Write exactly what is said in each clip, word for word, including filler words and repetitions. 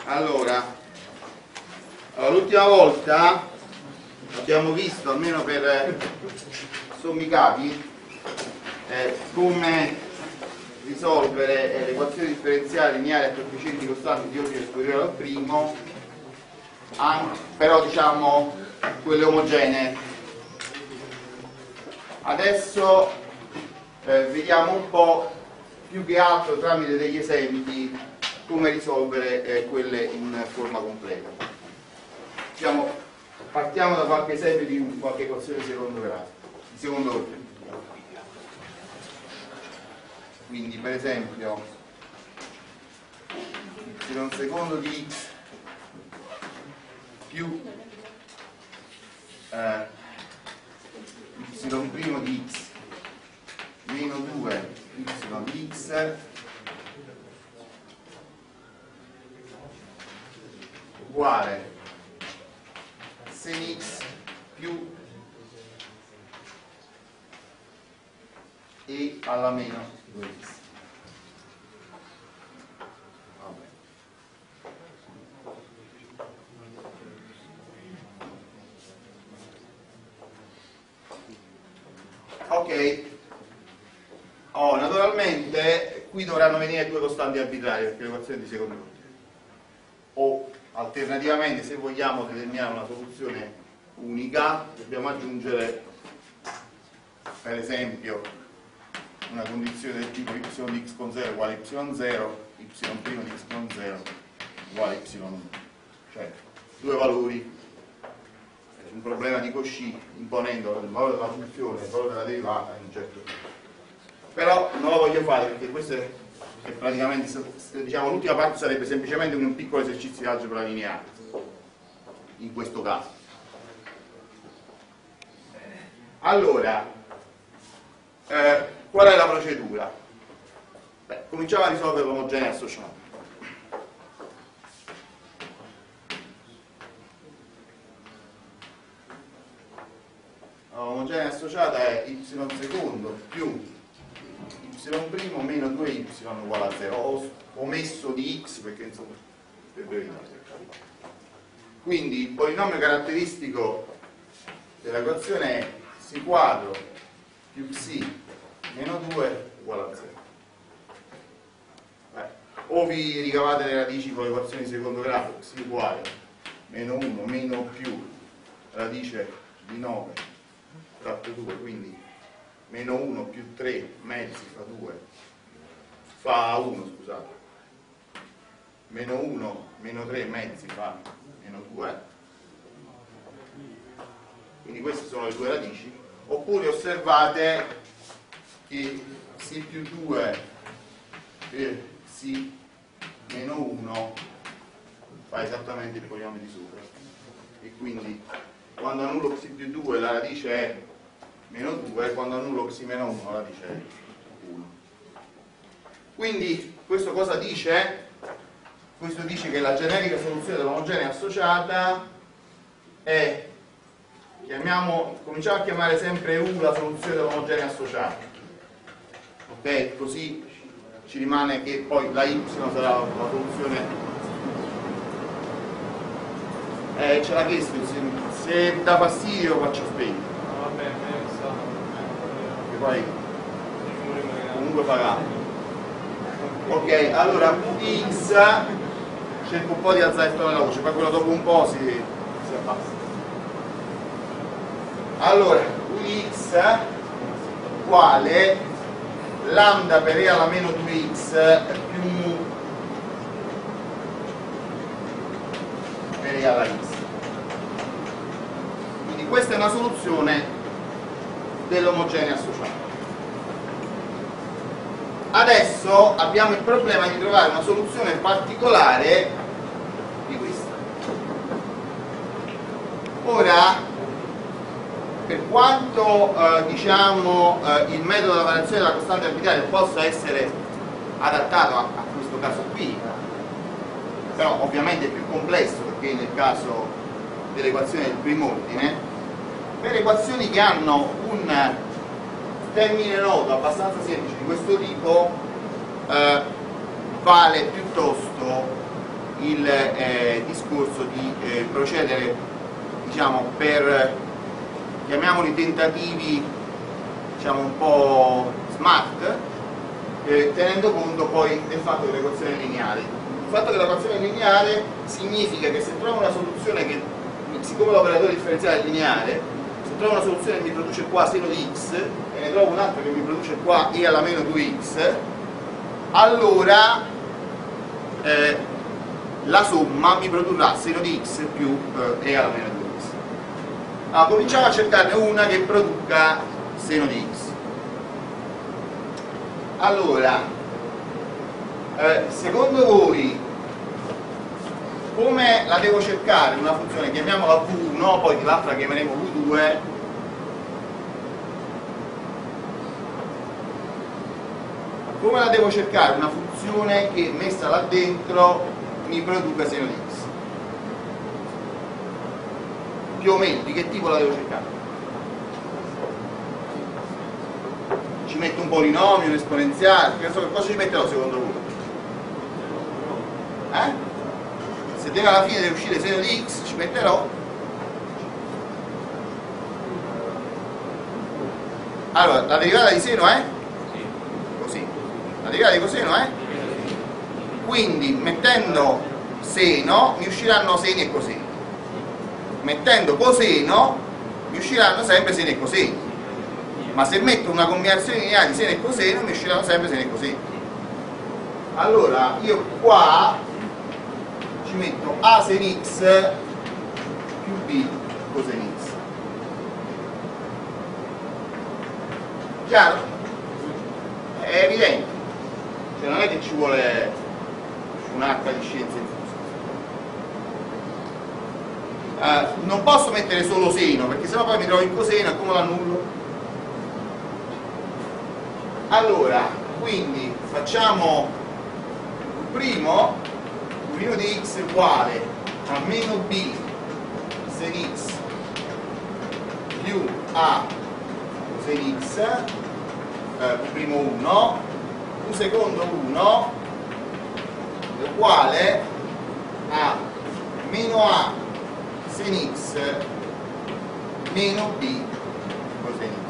Allora, allora l'ultima volta abbiamo visto, almeno per sommi capi, eh, come risolvere eh, le equazioni differenziali lineari a coefficienti costanti di ordine superiore al primo, anche, però diciamo quelle omogenee. Adesso eh, vediamo un po' più che altro tramite degli esempi come risolvere eh, quelle in forma completa. Diciamo, partiamo da qualche esempio di qualche equazione di secondo grado, di secondo ordine. Quindi per esempio y secondo di x più eh, y primo di x meno due y di x uguale sen x più e alla meno due x. Ok, oh, naturalmente qui dovranno venire due costanti arbitrarie perché l'equazione è di secondo ordine. O alternativamente, se vogliamo determinare una soluzione unica, dobbiamo aggiungere per esempio una condizione del tipo y di x con zero uguale y zero, y' di x con zero uguale y uno, cioè due valori, un problema di Cauchy imponendo il valore della funzione e il valore della derivata in un certo punto. Però non lo voglio fare perché questo è, è praticamente, diciamo, l'ultima parte sarebbe semplicemente un piccolo esercizio di algebra lineare in questo caso. Allora, eh, qual è la procedura? Beh, cominciamo a risolvere l'omogenea associata. L'omogenea associata è y secondo più y primo meno due y uguale a zero. Ho omesso di x perché insomma per brevità. Quindi il polinomio caratteristico dell'equazione è xi quadro più xi meno due uguale a zero. Beh, o vi ricavate le radici con le equazioni di secondo grado, xi uguale meno uno meno più radice di nove fratto due, quindi meno uno più tre mezzi fa due fa uno, scusate, meno uno meno tre mezzi fa meno due, quindi queste sono le due radici. Oppure osservate che xi più due e xi meno uno fa esattamente il polinomio di sopra, e quindi quando annullo xi più due la radice è meno due, quando annullo xi meno uno la radice è uno. Quindi questo cosa dice? Questo dice che la generica soluzione dell'omogenea associata è, chiamiamo, cominciamo a chiamare sempre U la soluzione dell'omogenea associata, ok? Così ci rimane che poi la y sarà la soluzione. Eh, ce l'ha chiesto, se, se dà fastidio faccio spegnere. Poi comunque farà. Ok, allora V di x, cerco un po' di alzare il tono della voce, poi quello dopo un po' si, si abbassa. Allora, V di x uguale lambda per e alla meno due x più mu per e alla x. Quindi questa è una soluzione dell'omogenea associata. Adesso abbiamo il problema di trovare una soluzione particolare di questa. Ora, per quanto eh, diciamo eh, il metodo della variazione della costante arbitraria possa essere adattato a, a questo caso qui, però ovviamente è più complesso perché nel caso dell'equazione del primo ordine, per equazioni che hanno un termine nodo abbastanza semplice di questo tipo, eh, vale piuttosto il eh, discorso di eh, procedere, diciamo, per, chiamiamoli tentativi, diciamo, un po' smart, eh, tenendo conto poi del fatto dell'equazione lineare. Il fatto dell'equazione lineare significa che se trovo una soluzione che, siccome l'operatore differenziale è lineare, se trovo una soluzione che mi produce qua seno di x e ne trovo un'altra che mi produce qua e alla meno due x, allora eh, la somma mi produrrà seno di x più eh, e alla meno due x. Allora, cominciamo a cercarne una che produca seno di x. Allora, eh, secondo voi come la devo cercare una funzione? Chiamiamola v uno, poi l'altra chiameremo v due. Come la devo cercare una funzione che messa là dentro mi produca seno di x? Più o meno, di che tipo la devo cercare? Ci metto un polinomio, un esponenziale, che cosa ci metterò secondo voi? Eh? Se deve alla fine deve uscire seno di x, ci metterò. Allora, la derivata di seno è? Così. La derivata di coseno è? Quindi mettendo seno mi usciranno seni e coseni. Mettendo coseno mi usciranno sempre seni e coseni. Ma se metto una combinazione lineare di seno e coseno mi usciranno sempre seno e coseno. Allora io qua ci metto a sen x più b cosen x. Chiaro? È evidente, cioè non è che ci vuole un H di scienza infusa. Uh, non posso mettere solo seno perché sennò poi mi trovo in coseno e come l'annullo? Allora, quindi facciamo il primo, il primo di x è uguale a meno b sen x più a cosen x, eh, q primo uno, q secondo uno è uguale a meno a sen x meno b cosen x.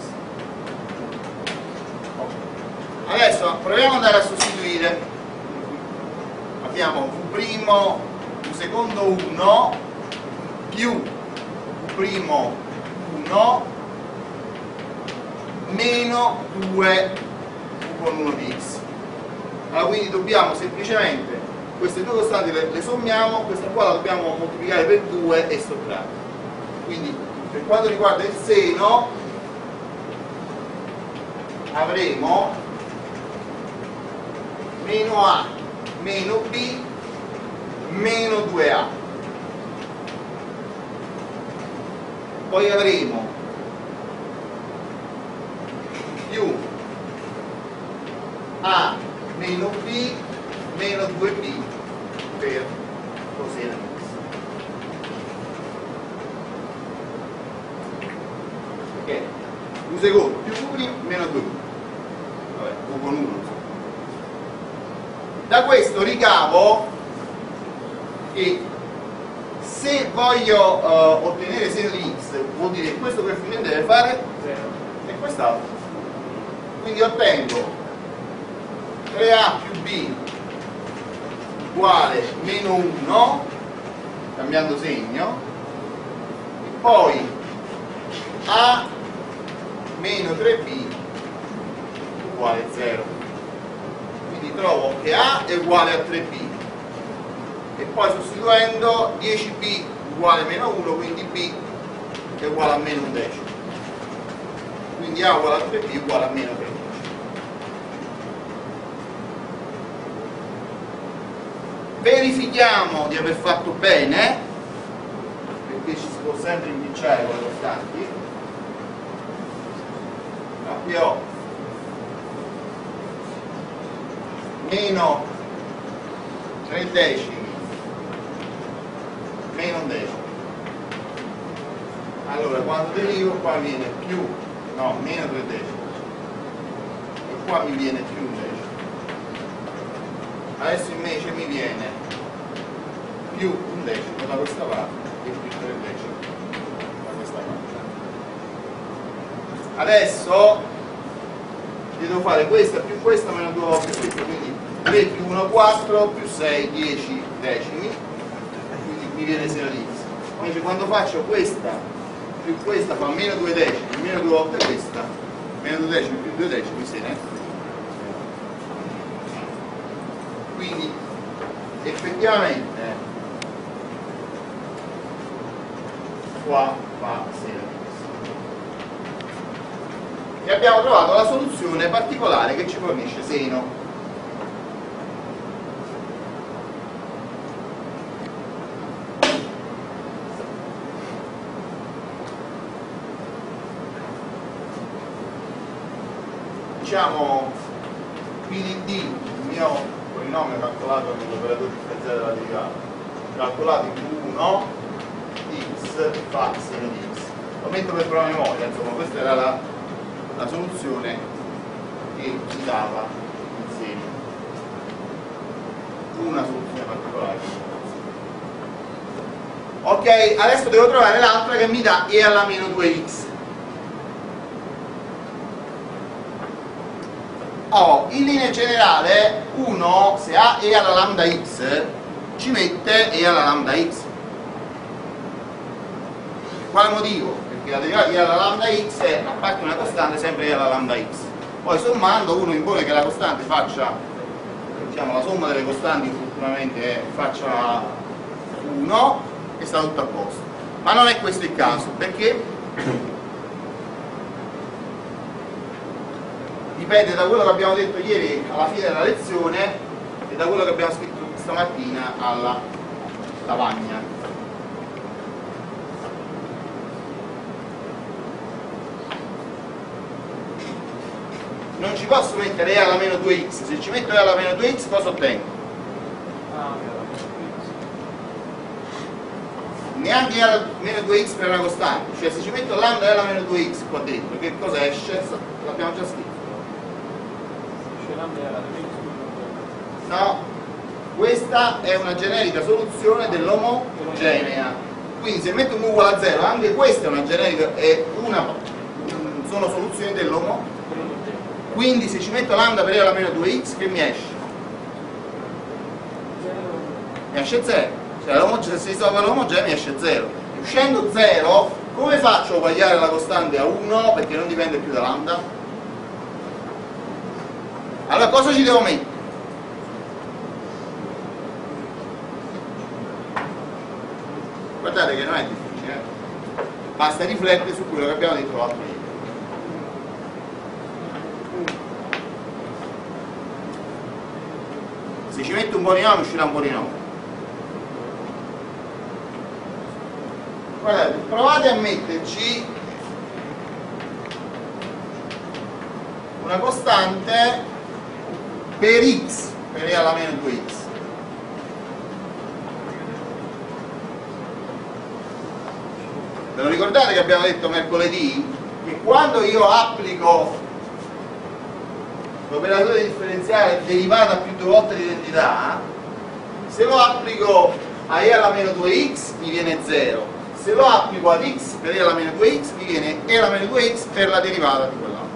Adesso proviamo ad andare a sostituire. Abbiamo v primo, v secondo uno più v primo uno meno due v con uno di x. Allora quindi dobbiamo semplicemente, queste due costanti le, le sommiamo, questa qua la dobbiamo moltiplicare per due e sottrarre. Quindi per quanto riguarda il seno avremo meno a meno b meno due a, poi avremo più a meno b meno due b per coseno x. Ok, un secondo più q primo meno due q, vabbè, q con uno. Da questo ricavo che se voglio uh, ottenere seno di x vuol dire che questo coefficiente deve fare zero e quest'altro, quindi ottengo tre a più b uguale meno uno cambiando segno e poi a meno tre b uguale zero. Trovo che A è uguale a tre b e poi sostituendo dieci b uguale a meno uno, quindi B è uguale a meno un decimo, quindi A uguale a tre b uguale a meno tredici. Verifichiamo di aver fatto bene, perché ci si può sempre impicciare con le costanti. Qui ho meno tre decimi meno un decimo. Allora quando derivo qua viene più, no, meno tre decimi e qua mi viene più un decimo. Adesso invece mi viene più un decimo da questa parte e più tre decimi da questa parte. Adesso io devo fare questa più questa meno due volte questa, quindi tre più uno quattro più sei dieci decimi, quindi mi viene seno di x. Invece quando faccio questa più questa fa meno due decimi, meno due volte questa, meno due decimi più due decimi seno. Quindi effettivamente qua fa seno di x. E abbiamo trovato la soluzione particolare che ci fornisce seno. Diciamo P di D, il mio polinomio calcolato nell'operatore differenziale della derivata, calcolato in uno, x fa seno di x. Lo metto per promemoria, insomma, questa era la, la soluzione che ci dava il seno. Una soluzione particolare. Ok, adesso devo trovare l'altra che mi dà e alla meno due x. Oh, in linea generale uno se ha e alla lambda x ci mette e alla lambda x. Quale motivo? Perché la derivata e alla lambda x è, a parte una costante, sempre e alla lambda x. Poi sommando uno impone che la costante faccia, diciamo, la somma delle costanti fortunatamente faccia uno e sta tutto a posto. Ma non è questo il caso, perché dipende da quello che abbiamo detto ieri alla fine della lezione e da quello che abbiamo scritto stamattina alla lavagna. Non ci posso mettere e alla meno due x, se ci metto e alla meno due x cosa ottengo? Neanche e alla meno due x per una costante, cioè se ci metto lambda e alla meno due x qua dentro, che cosa esce? L'abbiamo già scritto. No, questa è una generica soluzione dell'omogenea. Quindi se metto un uguale a zero, anche questa è una generica, è una, sono soluzioni dell'omogenea. Quindi se ci metto lambda per e alla meno due x, che mi esce? Mi esce zero. Cioè, se si risolve l'omogenea mi esce zero. Uscendo zero, come faccio a uguagliare la costante a uno? Perché non dipende più da lambda? Allora cosa ci devo mettere? Guardate che non è difficile, eh? Basta riflettere su quello che abbiamo detto l'altro ieri. Se ci metto un polinomio uscirà un polinomio. Guardate, provate a metterci una costante per x, per e alla meno due x. Ve lo ricordate che abbiamo detto mercoledì? Che quando io applico l'operatore differenziale derivata più due volte l'identità, se lo applico a e alla meno due x mi viene zero, se lo applico ad x per e alla meno due x mi viene e alla meno due x per la derivata di quell'altro.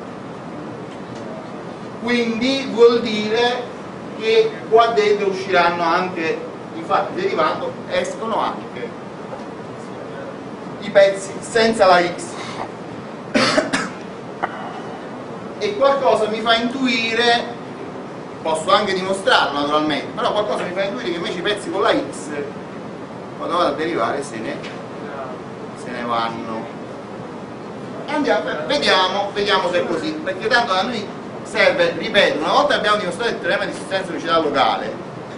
Quindi vuol dire che qua dentro usciranno anche, infatti derivando escono anche i pezzi senza la x. E qualcosa mi fa intuire, posso anche dimostrarlo naturalmente, però qualcosa mi fa intuire che invece i pezzi con la x quando vado a derivare se ne, se ne vanno. Andiamo, vediamo, vediamo se è così, perché tanto a noi serve, ripeto, una volta abbiamo dimostrato il teorema di sussistenza unicità locale,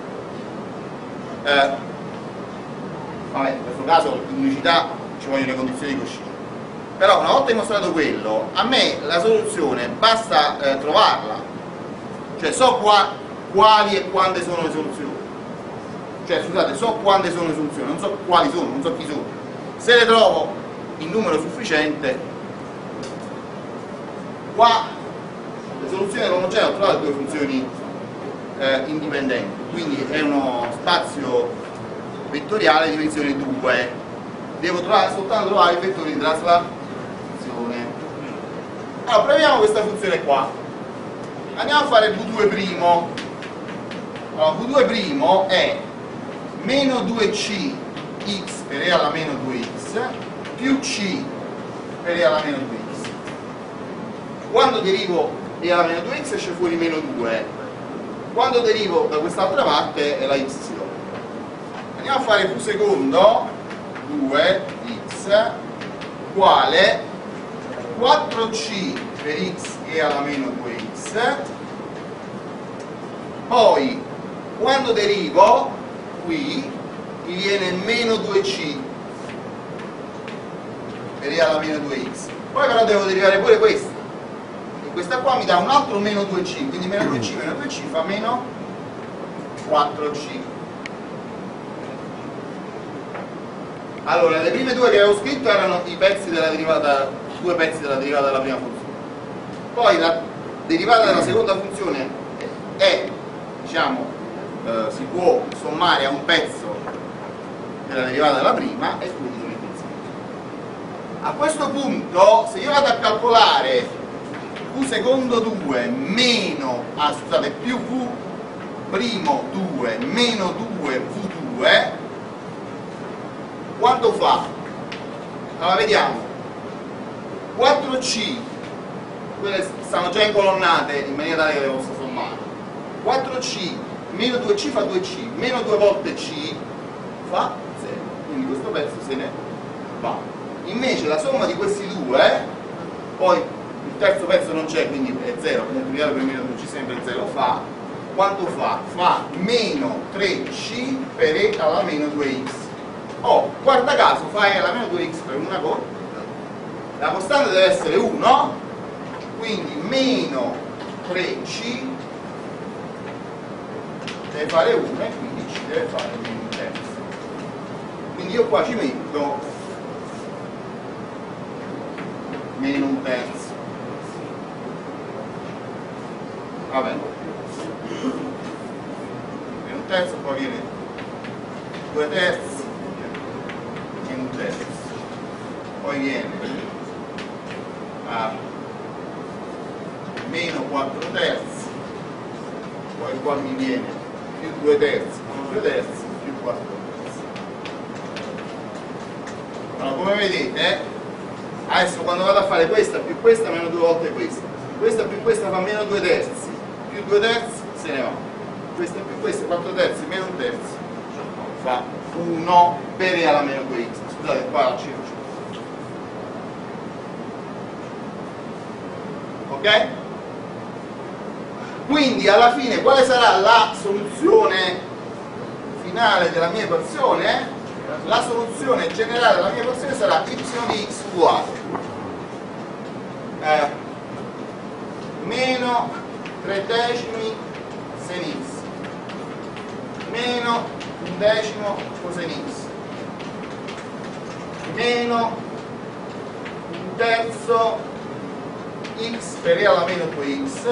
eh, vabbè, in questo caso l'unicità ci vogliono le condizioni di coscienza. Però una volta dimostrato quello, a me la soluzione basta eh, trovarla, cioè so qua, quali e quante sono le soluzioni, cioè scusate, so quante sono le soluzioni, non so quali sono, non so chi sono. Se le trovo in numero sufficiente, qua le soluzioni dell'omogeneo ho trovato due funzioni eh, indipendenti, quindi è uno spazio vettoriale di dimensione due. Devo trovare soltanto trovare il vettore di traslazione. Allora proviamo questa funzione qua. Andiamo a fare V due'. Allora, V due' è meno due c x per e alla meno due x più c per e alla meno due x. Quando derivo e alla meno due x esce fuori meno due. Quando derivo da quest'altra parte è la y. Andiamo a fare V secondo due x uguale quattro c per x e alla meno due x. Poi quando derivo qui mi viene meno due c per e alla meno due x. Poi però devo derivare pure questa, e questa qua mi dà un altro meno due c, quindi meno due c meno due c fa meno quattro c. Allora, le prime due che avevo scritto erano i pezzi della derivata, due pezzi della derivata della prima funzione. Poi la derivata della seconda funzione è, diciamo, eh, si può sommare a un pezzo della derivata della prima e quindi si mette insieme. A questo punto, se io vado a calcolare V secondo due meno, ah scusate, più V primo due meno due V due, quanto fa? Allora vediamo, quattro c, quelle stanno già incolonnate in maniera tale che le posso sommare. quattro c meno due c fa due c, meno due volte c fa zero, quindi questo pezzo se ne va. Invece la somma di questi due, poi il terzo pezzo non c'è, quindi è zero, moltiplicare per meno due c sempre zero, fa, quanto fa? Fa meno tre c per e alla meno due x. Oh, guarda caso, fa e alla meno due x per una cosa, la costante deve essere uno, quindi meno tre c deve fare uno e quindi c deve fare meno un terzo. Quindi io qua ci metto meno un terzo. Va bene. Meno un terzo, poi viene due terzi, meno un terzo. Poi viene a meno quattro terzi, poi qua mi viene più due terzi, meno due terzi, più quattro terzi. Allora, come vedete, adesso quando vado a fare questa più questa meno due volte questa, questa più questa fa meno due terzi, più due terzi se ne va, questa più questa, quattro terzi meno un terzo, fa uno per e alla meno due x. Scusate, qua la cifra. Ok? Quindi alla fine quale sarà la soluzione finale della mia equazione? La soluzione generale della mia equazione sarà y di x uguale eh, meno tre decimi sen x meno un decimo cosen x meno un terzo x per e alla meno due x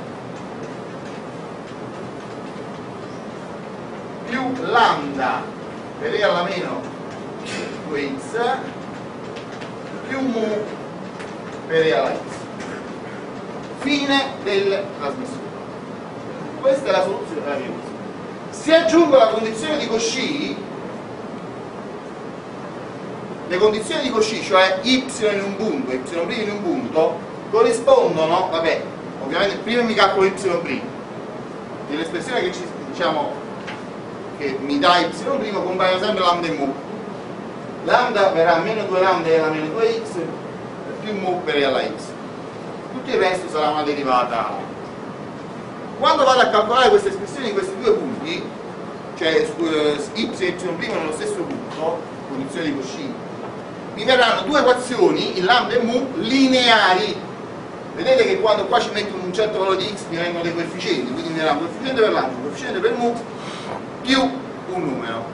più lambda per e alla meno due x più mu per e alla x. Fine del trasmissore. Questa è la soluzione della mia equazione. Se aggiungo la condizione di Cauchy, le condizioni di Cauchy, cioè y in un punto e y' in un punto, corrispondono, vabbè, ovviamente prima mi calcolo y', nell'espressione che ci diciamo che mi dà y' compaiono sempre lambda e mu. Lambda verrà meno due lambda e alla meno due x più mu per e alla x. Tutto il resto sarà una derivata. Quando vado a calcolare queste espressioni di questi due punti, cioè y e y' nello stesso punto, condizione di Cauchy, mi verranno due equazioni, il lambda e mu, lineari. Vedete che quando qua ci metto un certo valore di x mi vengono dei coefficienti, quindi mi verrà un coefficiente per lambda, un coefficiente per mu più un numero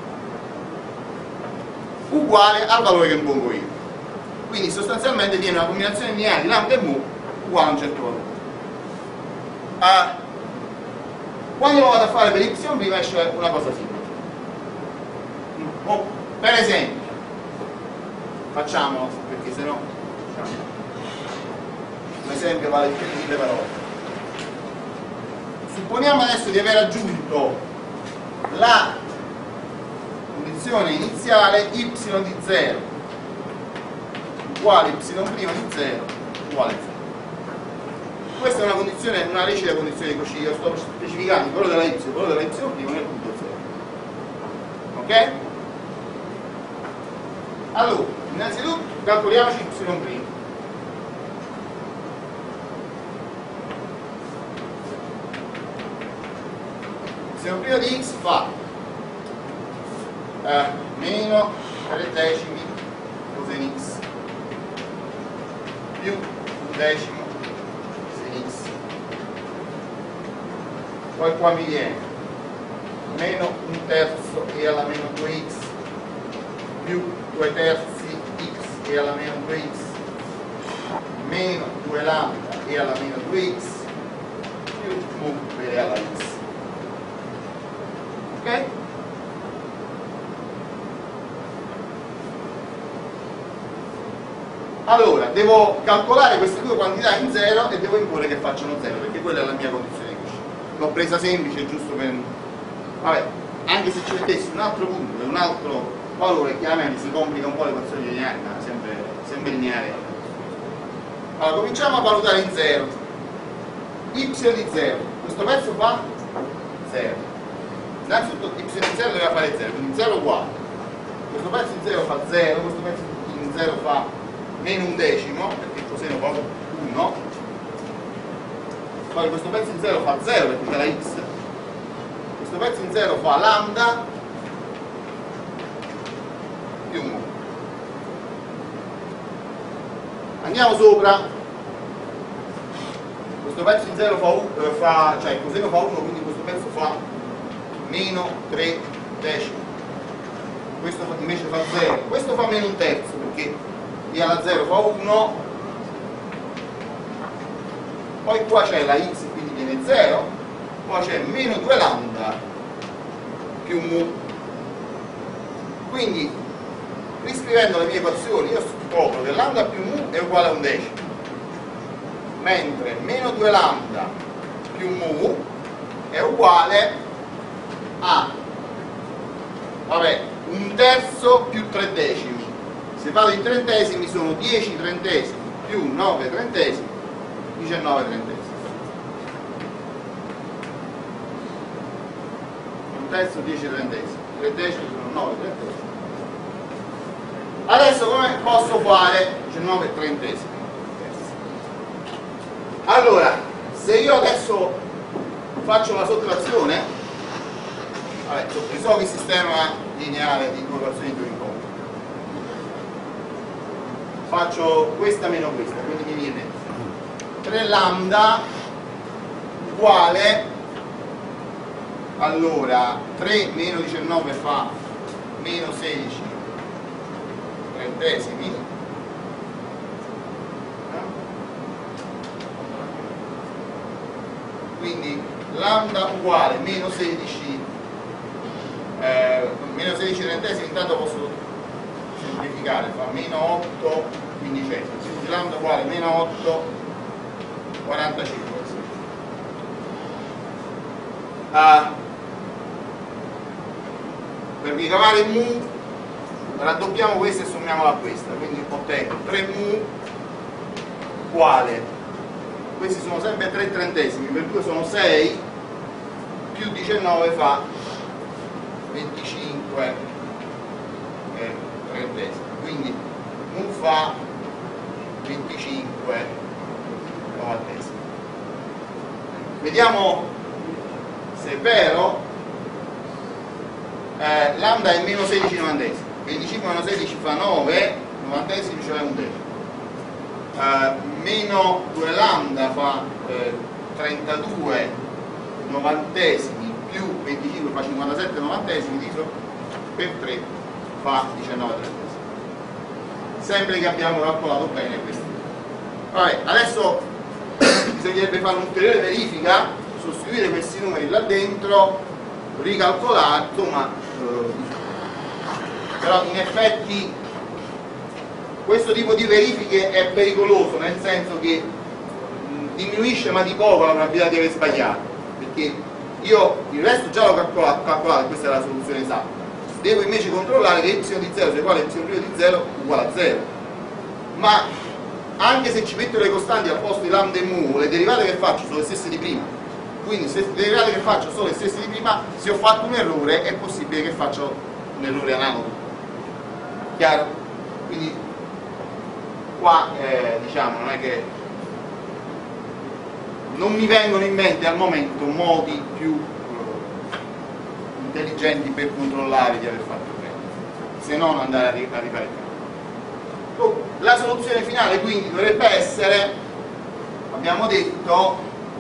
uguale al valore che impongo io. Quindi sostanzialmente viene una combinazione lineare di lambda e mu uguale a un certo valore. Uh, quando lo vado a fare per y' esce una cosa simile. Oh, per esempio, facciamolo perché sennò diciamo, un esempio vale più di mille parole. Supponiamo adesso di aver aggiunto la condizione iniziale y di zero uguale y' di zero uguale zero. Questa è una condizione, una recita condizione di Cauchy. Io sto specificando quello della y, quello della y' nel punto zero. Ok? Allora, innanzitutto calcoliamoci y'. Y' di x fa eh, meno tre decimi coseno x più un decimo sin x. Poi qua mi viene meno un terzo e alla meno due x più due terzi x e alla meno due x meno due lambda e alla meno due x più mu e alla x. Ok? Allora, devo calcolare queste due quantità in zero e devo imporre che facciano zero, perché quella è la mia condizione di Cauchy. L'ho presa semplice giusto per... Vabbè, anche se ci mettessi un altro punto e un altro valore, chiaramente si complica un po' l'equazione lineare, ma sempre, sempre lineare. Allora, cominciamo a valutare in zero. Y di zero. Questo pezzo fa zero. Innanzitutto y di zero doveva fare zero, quindi zero uguale. Questo pezzo in zero fa zero, questo pezzo in zero fa meno un decimo, perché il coseno fa uno. Poi questo pezzo in zero fa zero perché c'è la x. Questo pezzo in zero fa lambda più mu. Andiamo sopra. Questo pezzo in zero fa, uh, fa cioè il coseno fa uno, quindi questo pezzo fa meno tre decimi. Questo invece fa zero. Questo fa meno un terzo perché d alla zero fa uno. Poi qua c'è la x, quindi viene zero. Poi c'è meno due lambda più mu. Quindi riscrivendo le mie equazioni io scopro che lambda più mu è uguale a un decimo, mentre meno due lambda più mu è uguale a vabbè, un terzo più tre decimi. Se vado in trentesimi sono dieci trentesimi più nove trentesimi, diciannove trentesimi. Un terzo, dieci trentesimi, tre decimi sono nove trentesimi. Adesso come posso fare diciannove trentesimi? Allora, se io adesso faccio la sottrazione, vabbè, risolvo il sistema lineare di due equazioni di due incontri. Faccio questa meno questa, quindi mi viene tre lambda uguale, allora tre meno diciannove fa meno sedici trentesimi, quindi lambda uguale meno sedici eh, meno sedici trentesimi, intanto posso semplificare, fa meno otto quindicesimi, quindi lambda uguale meno otto quarantacinque. Ah, per ricavare mu raddoppiamo questa e sommiamola a questa, quindi ottengo tre mu uguale, questi sono sempre tre trentesimi, per due sono sei, più diciannove fa venticinque eh, trentesimi, quindi mu fa venticinque novantesimi. Vediamo se è vero. eh, lambda è meno sedici novantesimi, venticinque meno sedici fa nove novantesimi, cioè un decimo. Uh, meno due lambda fa eh, trentadue novantesimi più venticinque fa cinquantasette novantesimi, diviso per tre fa diciannove trentesimi. Sempre che abbiamo calcolato bene questo. Vabbè, adesso bisognerebbe fare un'ulteriore verifica, sostituire questi numeri là dentro, ricalcolato, ma eh, però in effetti questo tipo di verifiche è pericoloso, nel senso che mh, diminuisce ma di poco la probabilità di aver sbagliato, perché io il resto già l'ho calcolato, calcolato, questa è la soluzione esatta, devo invece controllare che y di zero sia uguale a y' di zero uguale a zero, ma anche se ci metto le costanti al posto di lambda e mu, le derivate che faccio sono le stesse di prima, quindi se le derivate che faccio sono le stesse di prima, se ho fatto un errore è possibile che faccia un errore analogo, chiaro? Quindi qua eh, diciamo non è che non mi vengono in mente al momento modi più eh, intelligenti per controllare di aver fatto bene, se non andare a, ri a riparare. La soluzione finale quindi dovrebbe essere, abbiamo detto,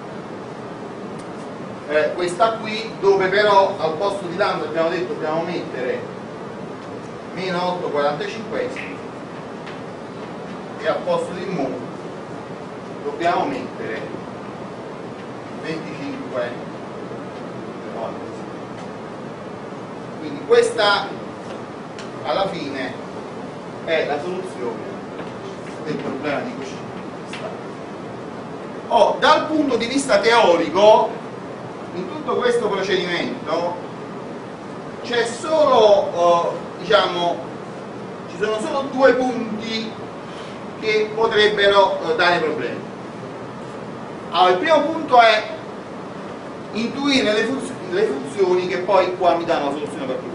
eh, questa qui, dove però al posto di lambda abbiamo detto dobbiamo mettere meno otto quarantacinquesimi e al posto di mu dobbiamo mettere venticinque. Quindi questa alla fine è la soluzione del problema di Cauchy. Oh, dal punto di vista teorico, in tutto questo procedimento c'è solo, oh, diciamo, ci sono solo due punti che potrebbero eh, dare problemi. Allora, il primo punto è intuire le, funz le funzioni che poi qua mi danno la soluzione particolare.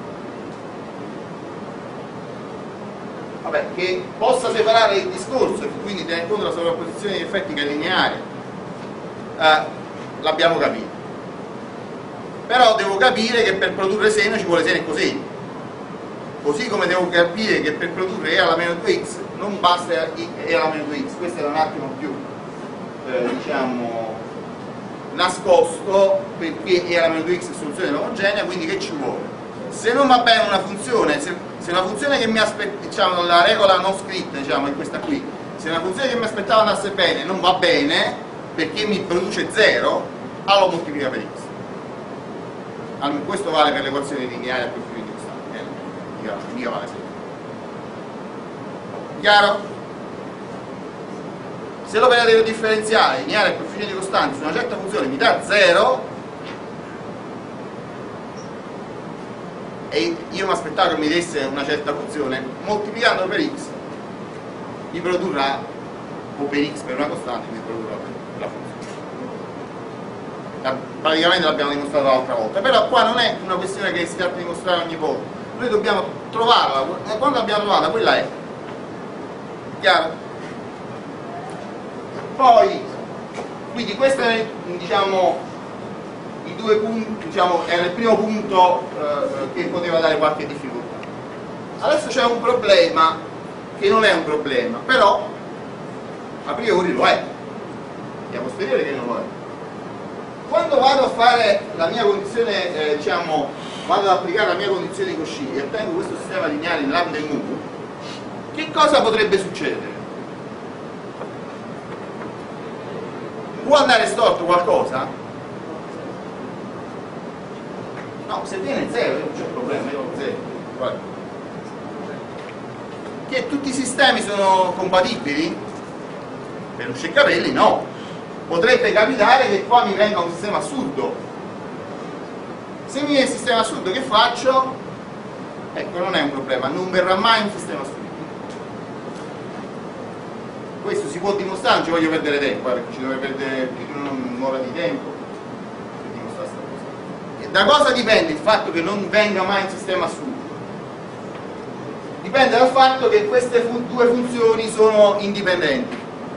Vabbè, che possa separare il discorso e quindi tenere conto della sovrapposizione di effetti che è lineare, eh, l'abbiamo capito. Però devo capire che per produrre seno ci vuole seno e coseno. Così come devo capire che per produrre e alla meno due x non basta e alla meno due x. Questo era un attimo più eh, diciamo nascosto, perché e alla meno due x è soluzione omogenea, quindi che ci vuole? Se non va bene una funzione, se, se una funzione che mi aspettava, diciamo, la regola non scritta, diciamo, è questa qui, se una funzione che mi aspettava andasse bene non va bene perché mi produce zero, allora lo moltiplica per x. Allora, questo vale per l'equazione lineare a coefficienti costanti, eh? mica vale sempre. Chiaro? Se l'operatorio differenziale lineare a coefficienti costanti su una certa funzione mi dà zero, e io mi aspettavo che mi desse una certa funzione, moltiplicando per x mi produrrà, o per x per una costante mi produrrà la funzione. Praticamente l'abbiamo dimostrato l'altra volta, però qua non è una questione che si tratta di dimostrare ogni volta, noi dobbiamo trovarla, e quando l'abbiamo trovata quella è. Chiaro? Poi, quindi questo è, diciamo, i due punti, diciamo, era il primo punto eh, che poteva dare qualche difficoltà. Adesso c'è un problema che non è un problema, però a priori lo è, e a posteriori che non lo è. Quando vado a fare la mia condizione, eh, diciamo, vado ad applicare la mia condizione di Cauchy e ottengo questo sistema lineare in lambda e mu, che cosa potrebbe succedere? Può andare storto qualcosa? No, se viene zero non c'è problema, io ho zero. Guarda. Che tutti i sistemi sono compatibili? Per Ruscicapelli no. Potrebbe capitare che qua mi venga un sistema assurdo. Se mi viene il sistema assurdo, che faccio? Ecco, non è un problema, non verrà mai un sistema assurdo. Questo si può dimostrare, non ci voglio perdere tempo, eh, perché ci dovrebbe perdere più di un'ora di tempo per dimostrare questa cosa. E da cosa dipende il fatto che non venga mai un sistema assurdo? Dipende dal fatto che queste fu due funzioni sono indipendenti.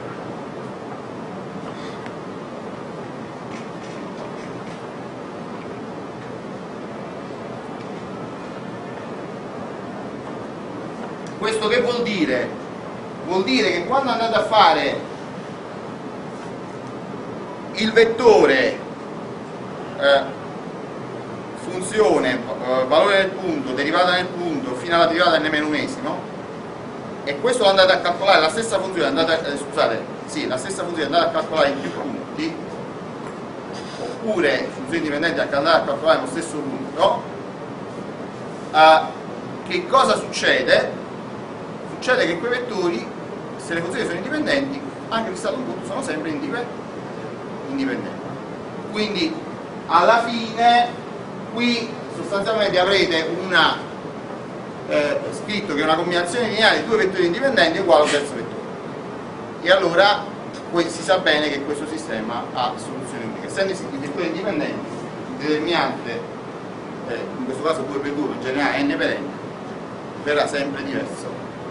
Questo che vuol dire? Vuol dire che quando andate a fare il vettore eh, funzione, eh, valore del punto, derivata nel punto, fino alla derivata n meno unesimo, e questo lo andate a calcolare, la stessa funzione, andate a, eh, scusate, sì, la stessa funzione andate a calcolare in più punti, oppure funzioni indipendenti andate a calcolare nello stesso punto, eh, che cosa succede? Succede che quei vettori, se le funzioni sono indipendenti, anche fissato un punto, sono sempre indipendenti. Quindi alla fine qui sostanzialmente avrete una eh, scritto che una combinazione lineare di due vettori indipendenti è uguale a un terzo vettore, e allora si sa bene che questo sistema ha soluzioni uniche. Essendo i vettori indipendenti, il determinante, eh, in questo caso due per due, in generale n per n, verrà sempre diverso.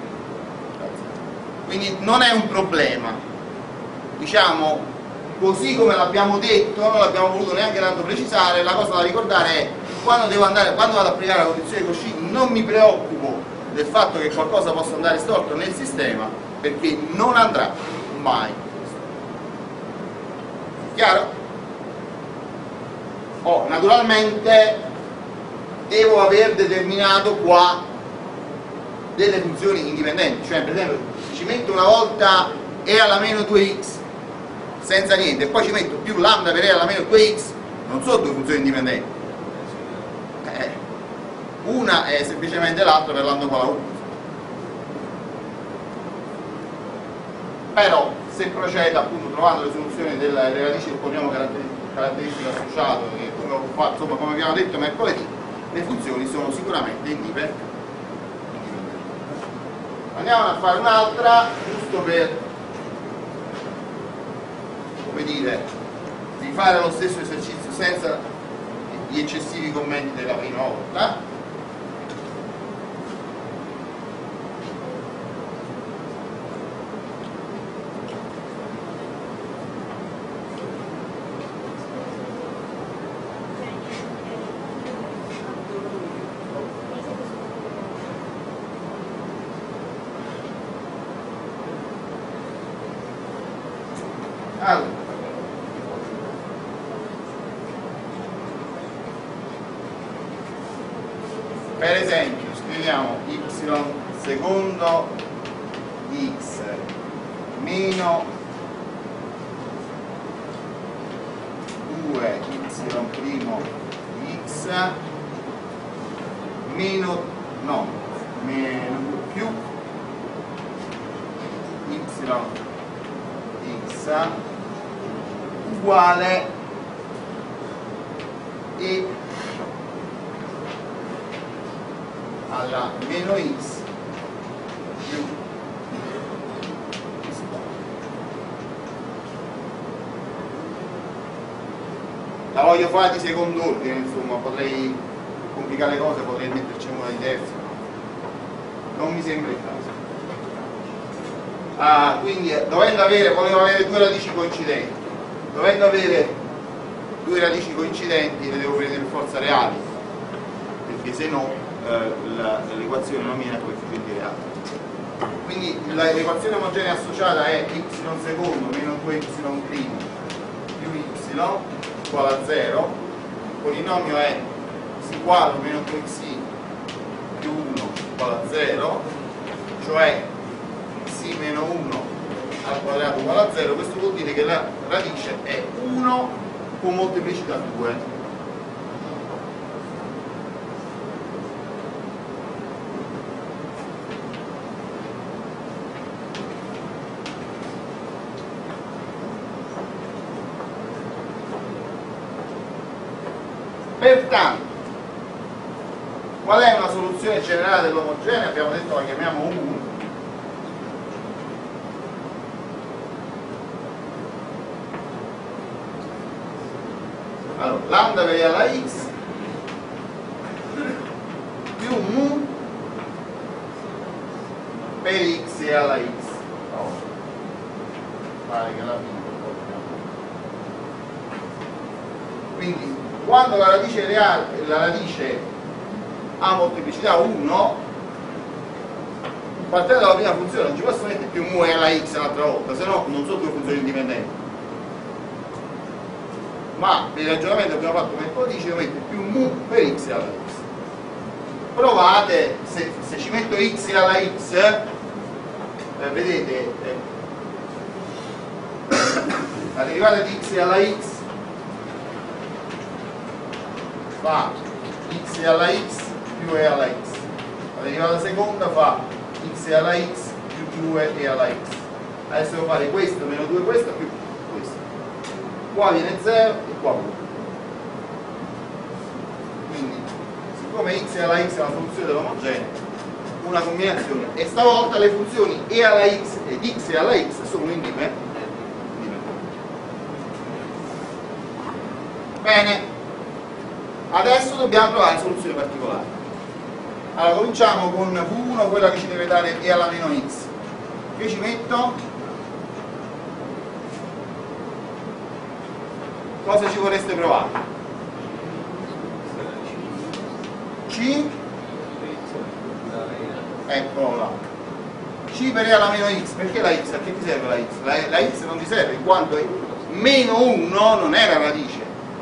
Quindi non è un problema, diciamo, così come l'abbiamo detto, non l'abbiamo voluto neanche tanto precisare. La cosa da ricordare è: quando devo andare, quando vado ad applicare la condizione di Cauchy, non mi preoccupo del fatto che qualcosa possa andare storto nel sistema, perché non andrà mai. Chiaro? Oh, naturalmente devo aver determinato qua delle funzioni indipendenti, cioè per esempio se ci metto una volta e alla meno due x senza niente e poi ci metto più lambda per e alla meno due x, non sono due funzioni indipendenti, eh, una è semplicemente l'altra per lambda uguale a uno. Però se procede appunto trovando le soluzioni delle radici del polinomio caratteristico associato, che come, ho fatto, insomma, come abbiamo detto mercoledì, le funzioni sono sicuramente indipendenti. Andiamo a fare un'altra, giusto per, come dire, rifare lo stesso esercizio senza gli eccessivi commenti della prima volta. Allora, per esempio scriviamo y secondo di x meno due y primo di x meno no meno più y di x uguale e alla meno x più x. La voglio fare di secondo ordine, insomma, potrei complicare le cose, potrei metterci una di terza, non mi sembra il caso. Ah, quindi dovendo avere, volevo avere due radici coincidenti, dovendo avere due radici coincidenti le devo prendere per forza reali, perché se no eh, l'equazione non viene a coefficienti reali. Quindi l'equazione omogenea associata è y secondo meno due y primo più y uguale a zero, il polinomio è x uguale meno due x più uno uguale a zero, cioè x meno uno al quadrato uguale a zero. Questo vuol dire che la radice è uno con molteplicità due. Pertanto, qual è una soluzione generale dell'omogenea? Abbiamo detto la chiamiamo U. Allora, lambda per e alla x più mu per x e alla x. Oh, pare che la fine. Quindi quando la radice reale, la radice ha molteplicità uno, partendo dalla prima funzione non ci posso mettere più mu e alla x un'altra volta, se no non sono due funzioni indipendenti. Ma per il ragionamento che abbiamo fatto mercoledì ci devo mettere più mu per x alla x. Provate, se, se ci metto x alla x, eh, vedete eh, la derivata di x alla x fa x alla x più e alla x, la derivata seconda fa x e alla x più due e alla x. Adesso devo fare questo meno due questo più questo. Qua viene zero e qua uno. Quindi siccome x e alla x è una funzione dell'omogeneo, una combinazione, e stavolta le funzioni e alla x ed x e alla x sono indipendenti. Bene, adesso dobbiamo trovare soluzioni particolari. Allora cominciamo con V uno, quella che ci deve dare e alla meno x. Che ci metto? Cosa ci vorreste provare? C? Eccolo là. C per e alla meno x. Perché la x? A che ti serve la x? La, la x non ti serve in quanto meno uno non è la radice.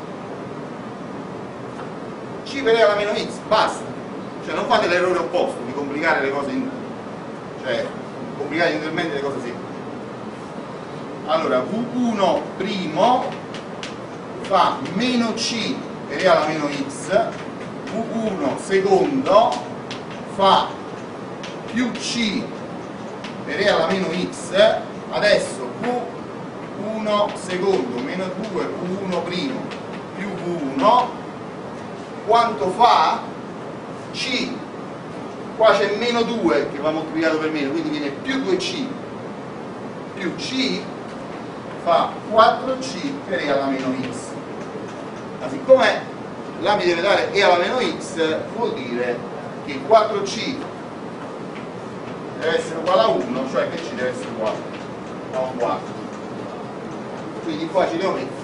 C per e alla meno x, basta. Cioè non fate l'errore opposto di complicare le cose in, cioè complicare inutilmente le cose semplici. Allora V uno primo fa meno C per e alla meno x, V uno secondo fa più C per e alla meno x. Adesso V uno secondo meno due V uno primo più V uno quanto fa? C, qua c'è meno due che va moltiplicato per meno, quindi viene più due C più C fa quattro C per e alla meno x. Ma siccome là mi deve dare e alla meno x, vuol dire che quattro C deve essere uguale a uno, cioè che C deve essere uguale a un quarto. Quindi qua ci devo mettere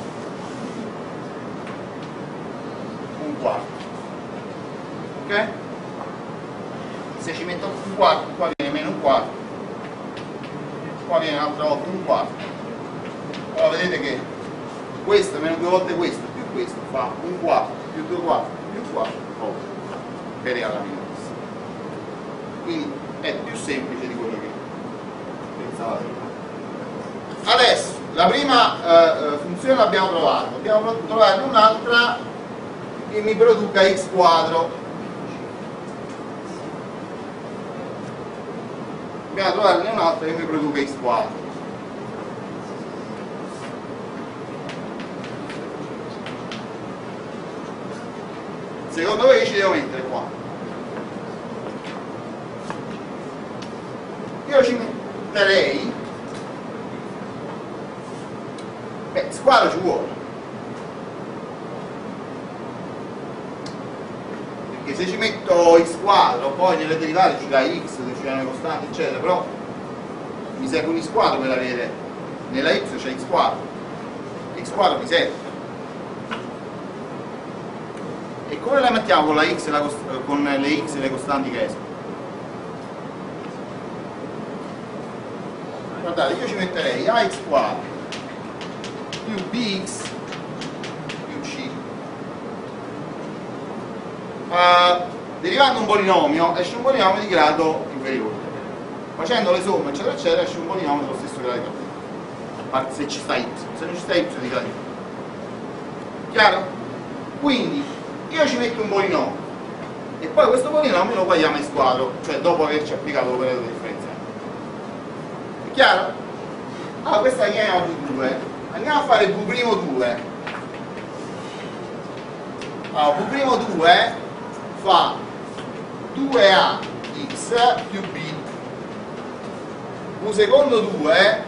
un quarto. Ok? Se ci metto un quarto, qua viene meno un quarto, qua viene un'altra volta un quarto. Allora vedete che questo meno due volte questo più questo fa un quarto più due quarti più quattro oh, per e alla meno x. Quindi è più semplice di quello che pensavate. Adesso la prima eh, funzione l'abbiamo trovata, dobbiamo trovare un'altra che mi produca x quadro. Dobbiamo trovarne un'altra che mi produca x quadro. Secondo voi ci devo mettere qua? Io ci metterei, beh, squadro ci vuole, perché se ci metto x quadro poi nelle derivate ci dà x, ci danno le costanti eccetera, però mi serve un x quadro per avere, nella y c'è x quadro, x quadro mi serve. E come la mettiamo con la x e la con le x e le costanti che escono? Guardate, io ci metterei ax quadro più bx più c. Uh, derivando un polinomio esce un polinomio di grado inferiore. Facendo le somme eccetera eccetera esce un polinomio dello stesso grado di grado. A parte se ci sta y, se non ci sta y di grado. Chiaro? Quindi io ci metto un polinomio e poi questo polinomio lo uguagliamo a x quadro, cioè dopo averci applicato l'operatore differenziale. È chiaro? Allora questa la chiamiamo V due, andiamo a fare V' due. Allora V' due fa due a x più b, V secondo due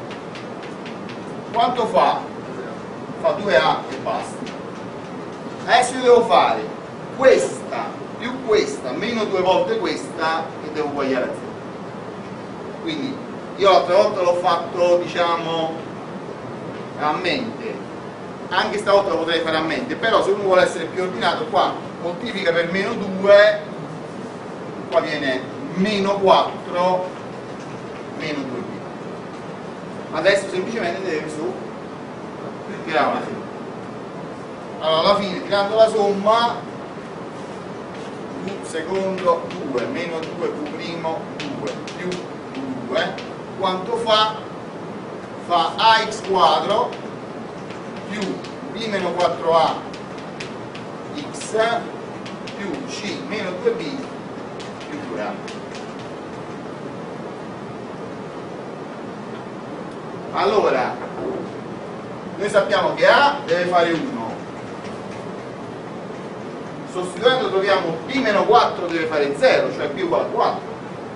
quanto fa? Fa due a e basta. Adesso io devo fare questa più questa meno due volte questa che devo uguagliare a zero. Quindi io l'altra volta l'ho fatto diciamo a mente, anche stavolta lo potrei fare a mente, però se uno vuole essere più ordinato qua moltiplica per meno due, qua viene meno quattro meno due b. Adesso semplicemente deve su tirare una somma. Allora alla fine tirando la somma v secondo due meno due v primo due più due quanto fa? Fa ax quadro più b meno quattro a x più c meno due b più due. due A. Allora, noi sappiamo che A deve fare uno, sostituendo troviamo B meno quattro deve fare zero, cioè B uguale a quattro,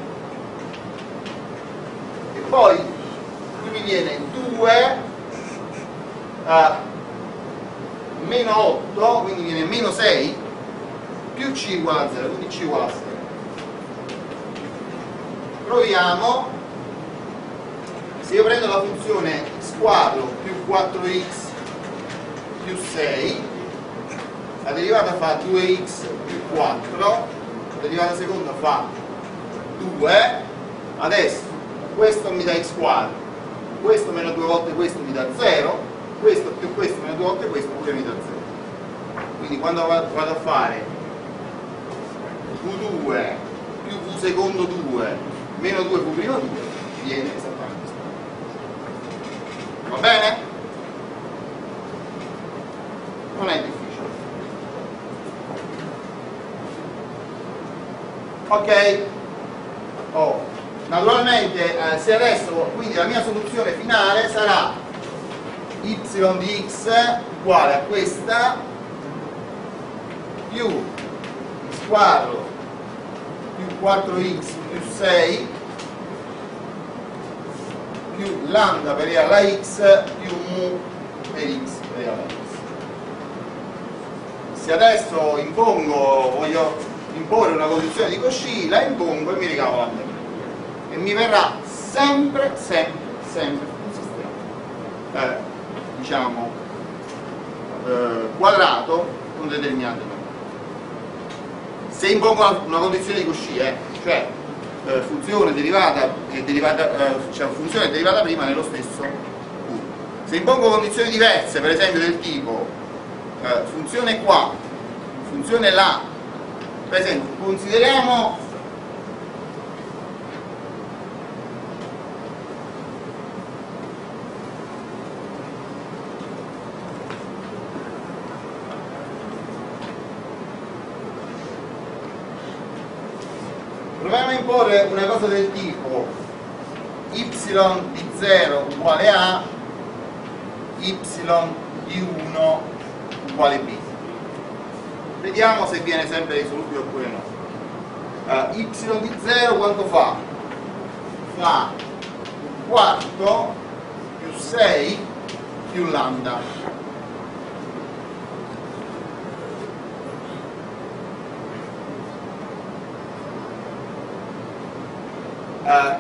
e poi qui mi viene due a meno otto, quindi viene meno sei, più C uguale a zero, quindi C uguale a sei. Proviamo. Se io prendo la funzione x quadro più quattro x più sei, la derivata fa due x più quattro, la derivata seconda fa due, adesso questo mi dà x quadro, questo meno due volte questo mi dà zero, questo più questo meno due volte questo pure mi dà zero. Quindi quando vado a fare v due più v secondo due meno due v primo due, viene esattamente. Va bene? Non è difficile. Ok? Oh. Naturalmente eh, se adesso, quindi la mia soluzione finale sarà y di x uguale a questa più x quadro più quattro x più sei più lambda per e alla x più mu per x per e alla x. Se adesso impongo, voglio imporre una condizione di Cauchy, la impongo e mi ricavo lambda e mi verrà sempre, sempre, sempre un sistema eh, diciamo eh, quadrato con determinate norme. Se impongo una, una condizione di Cauchy, eh, cioè Eh, funzione derivata e derivata, eh, cioè funzione e derivata prima nello stesso punto. Se impongo condizioni diverse, per esempio del tipo eh, funzione qua, funzione là, per esempio consideriamo proviamo a imporre una cosa del tipo y di zero uguale a y di uno uguale b. Vediamo se viene sempre risolubile oppure no. Uh, y di zero quanto fa? Fa un quarto più sei più lambda. Uh,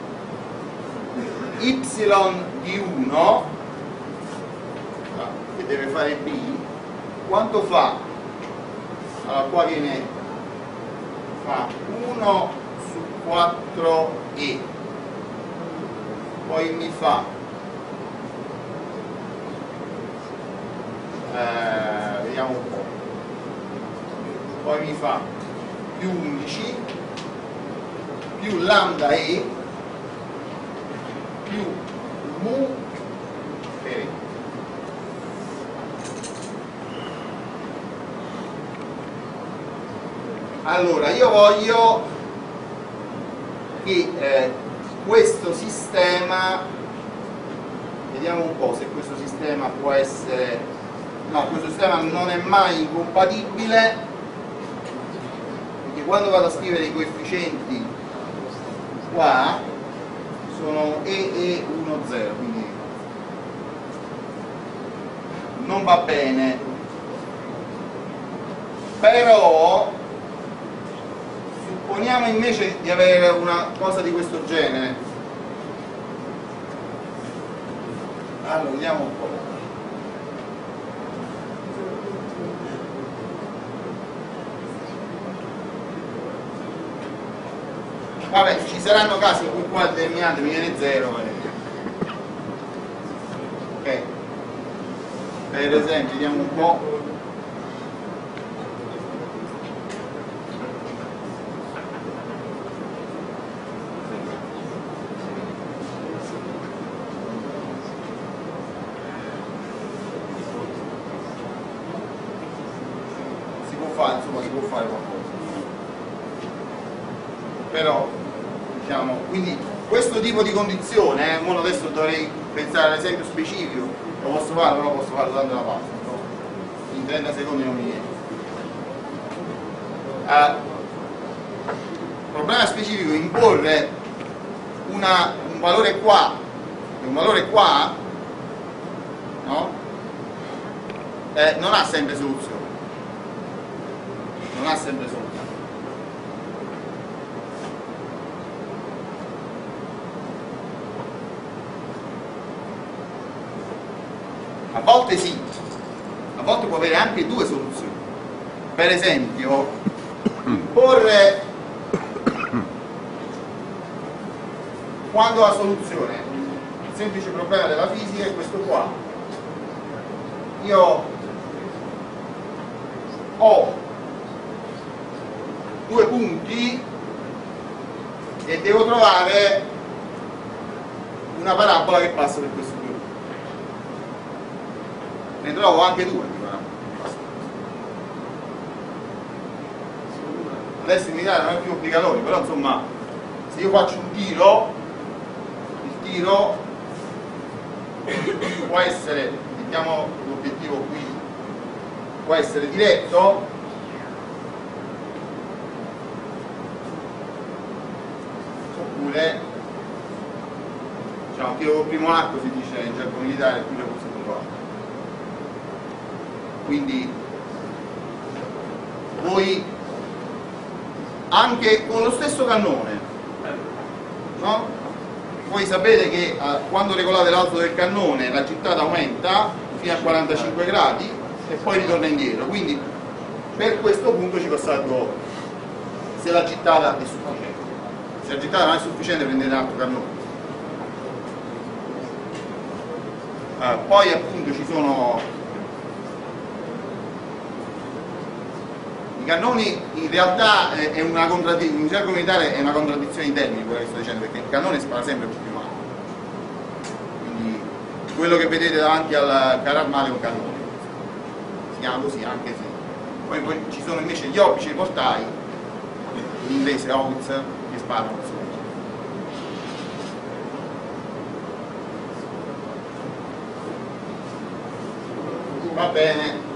y di uno che deve fare b quanto fa? Allora qua viene fa uno su quattro e poi mi fa eh, vediamo un po', poi mi fa più undici più lambda e più mu per e. Allora io voglio che eh, questo sistema, vediamo un po' se questo sistema può essere, no, questo sistema non è mai incompatibile, perché quando vado a scrivere i coefficienti qua sono e e uno zero, quindi non va bene. Però supponiamo invece di avere una cosa di questo genere. Allora vediamo un po'. Vabbè, ci saranno casi in cui qua determinante mi viene zero. Ok. Per esempio, vediamo un po'. Si può fare, insomma, si può fare qualcosa. però diciamo, quindi questo tipo di condizione, eh, adesso dovrei pensare all'esempio specifico, lo posso fare, però lo posso fare usando la pasta, no? In trenta secondi non mi viene. Uh, problema specifico, imporre una, un valore qua e un valore qua, no? Eh, non ha sempre soluzione, non ha sempre soluzione. A volte sì, a volte può avere anche due soluzioni. Per esempio, imporre quando la soluzione, il semplice problema della fisica è questo qua. Io ho due punti e devo trovare una parabola che passa per questi due punti. Ne trovo anche due di parabole. Adesso in Italia non è più obbligatorio, però insomma, se io faccio un tiro, il tiro può essere, mettiamo l'obiettivo qui, può essere diretto oppure diciamo tiro col primo arco, si dice in gergo militare, qui lo posso trovare. Quindi voi anche con lo stesso cannone, no? Voi sapete che eh, quando regolate l'alto del cannone la gittata aumenta fino a quarantacinque gradi e poi ritorna indietro, quindi per questo punto ci passate due volte se la gittata è sufficiente. Se la gittata non è sufficiente prendete un altro cannone. Eh, poi appunto ci sono i cannoni, in realtà è una contraddizione, in gergo militare è una contraddizione di termini quello che sto dicendo, perché il cannone spara sempre più alto, quindi quello che vedete davanti al carro armato è un cannone, si chiama così anche se poi, poi ci sono invece gli obici e i portai, in inglese howitzer, che sparano così. Va bene.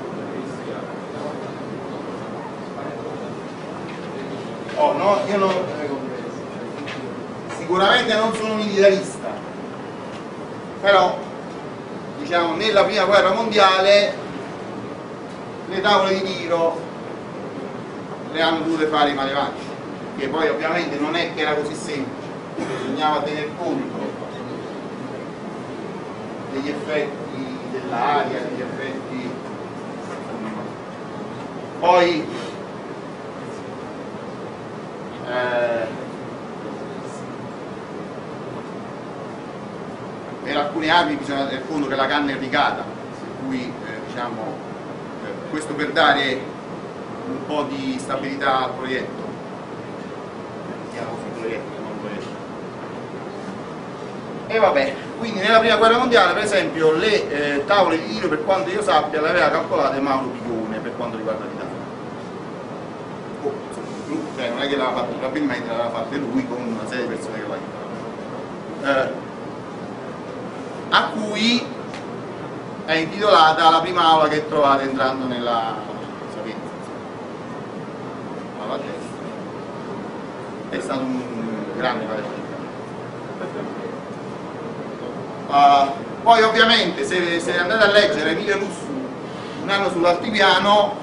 Oh, no, io non, sicuramente non sono militarista, però diciamo nella prima guerra mondiale le tavole di tiro le hanno dovute fare i malevacci, che poi ovviamente non è che era così semplice, bisognava tener conto degli effetti dell'aria, degli effetti poi Eh, per alcune armi bisogna tener conto che la canna è rigata, per cui eh, diciamo, eh, questo per dare un po' di stabilità al proietto, diciamo così, proietto, non proietto. E vabbè, quindi nella prima guerra mondiale per esempio le eh, tavole di tiro, per quanto io sappia, le aveva calcolate Mauro Picone per quanto riguarda l'Italia. Cioè, non è che l'aveva fatto probabilmente, l'aveva fatta lui con una serie di persone che lo aiutavano, eh, a cui è intitolata la prima aula che trovate entrando nella Sapienza. Alla destra è stato un grande patriota. Uh, poi ovviamente se, se andate a leggere Emile Rousseau, Un anno sull'altipiano,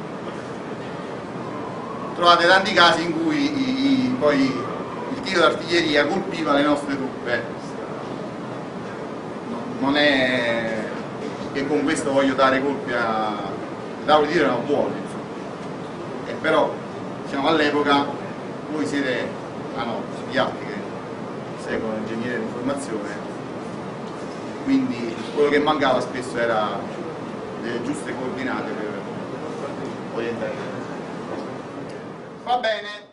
trovate tanti casi in cui i, i, poi il tiro d'artiglieria colpiva le nostre truppe. Non è che con questo voglio dare colpi a... i tavoli di tiro erano buoni, e però diciamo all'epoca voi siete, ah no, gli altri che seguono ingegneria di informazione, quindi quello che mancava spesso era le giuste coordinate per orientare. Va bene.